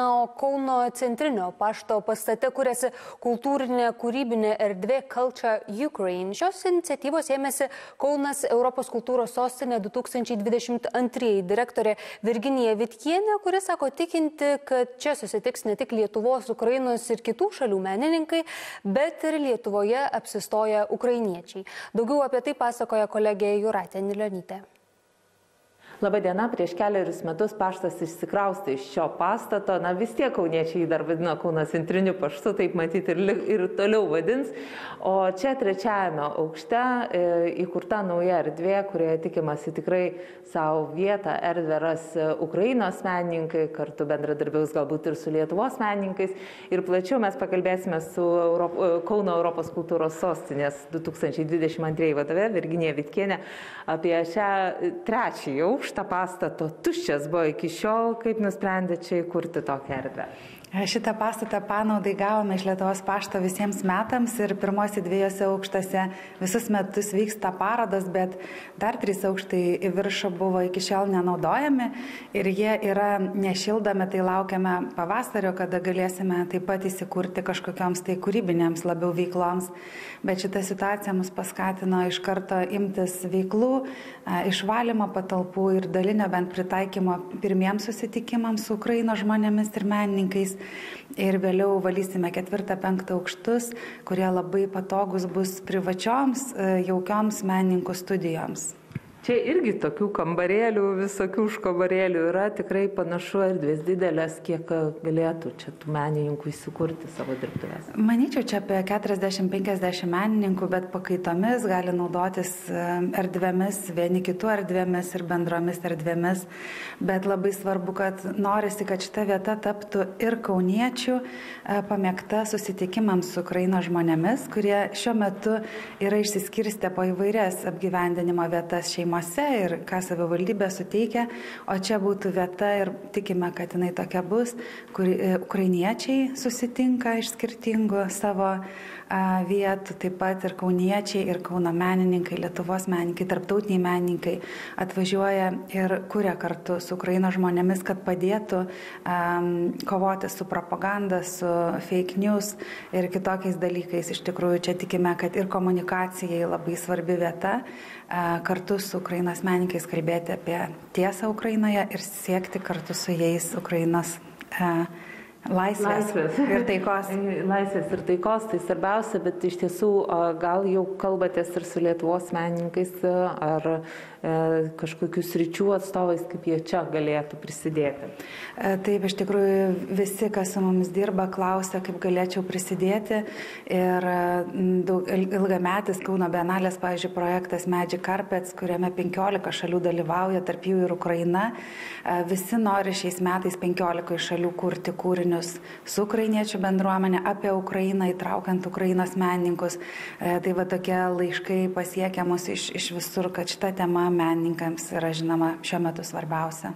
O Kauno centrinio pašto pastate kuriasi kultūrinė kūrybinė erdvė Culture Ukraine. Šios iniciatyvos ėmėsi Kaunas Europos kultūros sostinė 2022 direktorė Virginija Vitkienė, kuri sako tikinti, kad čia susitiks ne tik Lietuvos, Ukrainos ir kitų šalių menininkai, bet ir Lietuvoje apsistoja ukrainiečiai. Daugiau apie tai pasakoja kolegė Jūratė Nilionytė. Labadiena, prieš keliarius metus paštas išsikraustė iš šio pastato, vis tiek kauniečiai dar vadino Kauno centriniu paštu, taip matyti ir toliau vadins. O čia trečiajame aukšte įkurta nauja erdvė, kurioje tikimasi tikrai savo vietą erdvę ras Ukrainos menininkai, kartu bendradarbiaus galbūt ir su Lietuvos menininkais. Ir plačiau mes pakalbėsime su Kauno Europos kultūros sostinės 2022 vadove Virginija Vitkienė apie šią trečiąjį aukštą. Pastato tuščias buvo iki šiol, kaip nusprendė čia įkurti tokią erdvę? Šitą pastatą panaudai gavome iš Lietuvos pašto visiems metams ir pirmose dviejose aukštose visus metus vyksta parodos, bet dar 3 aukštai į viršų buvo iki šiol nenaudojami ir jie yra nešildomi, tai laukiame pavasario, kada galėsime taip pat įsikurti kažkokioms tai kūrybinėms labiau veikloms. Bet šita situacija mus paskatino iš karto imtis veiklų, išvalymo patalpų ir dalinio bent pritaikymo pirmiems susitikimams su Ukrainos žmonėmis ir menininkais. Ir vėliau valysime 4-5 aukštus, kurie labai patogus bus privačioms, jaukioms menininkų studijoms. Čia irgi tokių kambarėlių, visokių užkambarėlių yra, tikrai panašu erdvės didelės, kiek galėtų čia tų menininkų įsikurti savo dirbtuvės. Manyčiau, čia apie 40-50 menininkų, bet pakaitomis gali naudotis erdvėmis, vieni kitų erdvėmis ir bendromis erdvėmis. Bet labai svarbu, kad norisi, kad šita vieta taptų ir kauniečių pamėgta susitikimams su Ukrainos žmonėmis, kurie šiuo metu yra išsiskirstę po įvairias apgyvendinimo vietas šeimose ir ką savivaldybė suteikia, o čia būtų vieta ir tikime, kad jinai tokia bus, kur ukrainiečiai susitinka iš skirtingų savo vietų, taip pat ir kauniečiai, ir Kauno menininkai, Lietuvos menininkai, tarptautiniai menininkai atvažiuoja ir kuria kartu su Ukrainos žmonėmis, kad padėtų kovoti su propaganda, su fake news ir kitokiais dalykais. Iš tikrųjų, čia tikime, kad ir komunikacijai labai svarbi vieta kartu su Ukrainos menininkais kalbėti apie tiesą Ukrainoje ir siekti kartu su jais Ukrainos laisvės ir taikos. Laisvės ir taikos, tai svarbiausia, bet iš tiesų gal jau kalbatės ir su Lietuvos menininkais ar kažkokių sričių atstovais, kaip jie čia galėtų prisidėti. Taip, iš tikrųjų visi, kas su mumis dirba, klausia, kaip galėčiau prisidėti. Ir ilgametis Kauno Bienalės, pavyzdžiui, projektas Magic Carpets, kuriame 15 šalių dalyvauja, tarp jų ir Ukraina. Visi nori šiais metais 15 šalių kurti kūrinius su ukrainiečių bendruomenė apie Ukrainą, įtraukiant Ukrainos menininkus. Tai va tokie laiškai pasiekia mus iš visur, kad šita tema menininkams yra žinoma šiuo metu svarbiausia.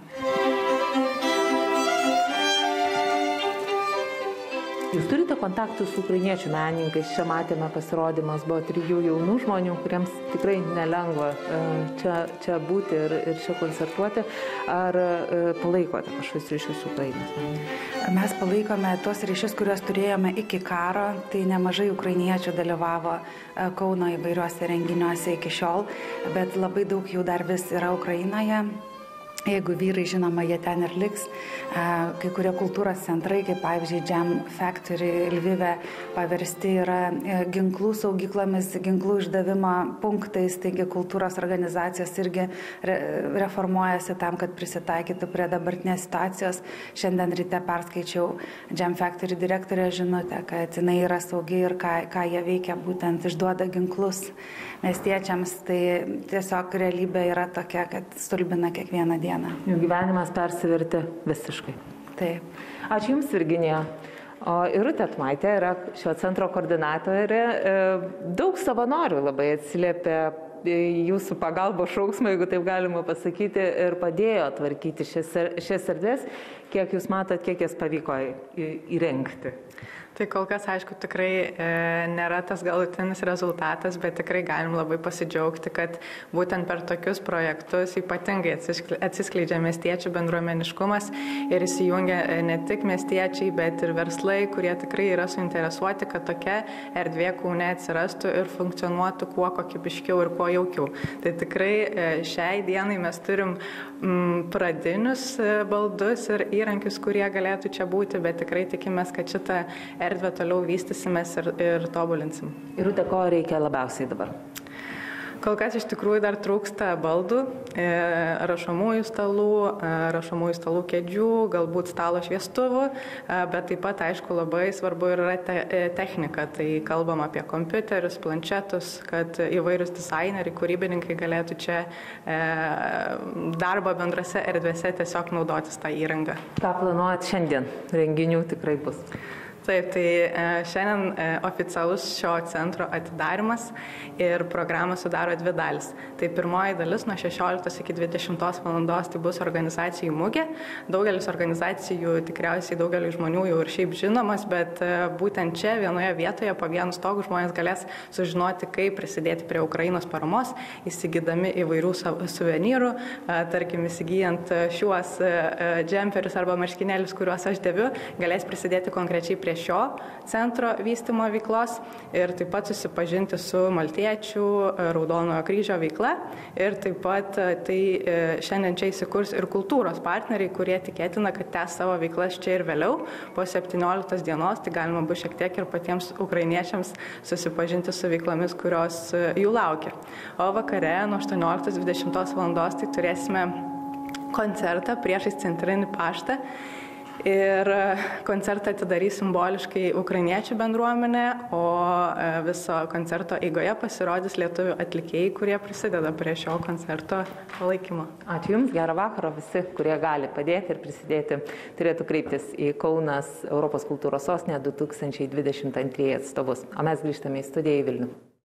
Jūs turite kontaktų su ukrainiečių menininkais, čia matėme pasirodymas, buvo 3 jaunų žmonių, kuriems tikrai nelengva čia būti ir čia koncertuoti. Ar palaikote kažkokius ryšius su Ukrainos menininkais? Mes palaikome tuos ryšius, kuriuos turėjome iki karo, tai nemažai ukrainiečių dalyvavo Kauno įvairiuose renginiuose iki šiol, bet labai daug jų dar vis yra Ukrainoje. Jeigu vyrai, žinoma, jie ten ir liks. Kai kurie kultūros centrai, kaip pavyzdžiui Jam Factory Lvive, paversti yra ginklų saugyklomis, ginklų išdavimo punktais, taigi kultūros organizacijos irgi reformuojasi tam, kad prisitaikytų prie dabartinės situacijos. Šiandien ryte perskaičiau Jam Factory direktorę žinutę, kad jinai yra saugi ir ką jie veikia, būtent išduoda ginklus miestiečiams. Tai tiesiog realybė yra tokia, kad stulbina kiekvieną dieną. Jų gyvenimas persivertė visiškai. Taip. Ačiū Jums, Virginija. O Irutė Tmaitė yra šio centro koordinatorė. Daug savanorių labai atsiliepė jūsų pagalbos šauksmą, jeigu taip galima pasakyti, ir padėjo tvarkyti šias erdvės. Kiek jūs matot, kiek jas pavyko įrengti? Tai kol kas, aišku, tikrai nėra tas galutinis rezultatas, bet tikrai galim labai pasidžiaugti, kad būtent per tokius projektus ypatingai atsiskleidžia miestiečių bendruomeniškumas ir įsijungia ne tik miestiečiai, bet ir verslai, kurie tikrai yra suinteresuoti, kad tokia erdvė Kaune atsirastų ir funkcionuotų kuo kokybiškiau ir kuo jaukiau. Tai tikrai šiai dienai mes turim pradinius baldus ir įrankius, kurie galėtų čia būti, bet tikrai tikimės, kad šitą erdvę toliau vystysimės ir tobulinsim. Irute, ko reikia labiausiai dabar? Kol kas iš tikrųjų dar trūksta baldų, rašomųjų stalų kėdžių, galbūt stalo šviestuvų, bet taip pat, aišku, labai svarbu yra technika. Tai kalbam apie kompiuterius, planšetus, kad įvairius dizaineriai, kūrybininkai galėtų čia darbo bendrose erdvėse tiesiog naudotis tą įrangą. Ką planuojat šiandien? Renginių tikrai bus. Taip, tai šiandien oficialus šio centro atidarimas ir programą sudaro 2 dalis. Tai pirmoji dalis nuo 16 iki 20 valandos tai bus organizacijų mugė. Daugelis organizacijų tikriausiai daugeliu žmonių jau ir šiaip žinomas, bet būtent čia vienoje vietoje po vienu stogu žmonės galės sužinoti, kaip prisidėti prie Ukrainos paramos, įsigydami įvairių suvenyrų, tarkim įsigyjant šiuos džemperius arba marškinėlius, kuriuos aš dėviu, galės prisidėti konkrečiai prie šio centro vystymo veiklos ir taip pat susipažinti su Maltiečių Raudonojo kryžio veikla ir taip pat tai šiandien čia įsikurs ir kultūros partneriai, kurie tikėtina, kad tęs savo veiklas čia ir vėliau po 17 dienos, tai galima bus šiek tiek ir patiems ukrainiečiams susipažinti su veiklomis, kurios jų laukia. O vakare nuo 18-20 valandos tai turėsime koncertą priešais Centrinį paštą. Ir koncertą atidarys simboliškai ukrainiečių bendruomenė, o viso koncerto eigoje pasirodys lietuvių atlikėjai, kurie prisideda prie šio koncerto palaikymo. Ačiū Jums, gerą vakarą. Visi, kurie gali padėti ir prisidėti, turėtų kreiptis į Kaunas Europos kultūros sostinę 2022 atstovus. O mes grįžtame į studiją į Vilnių.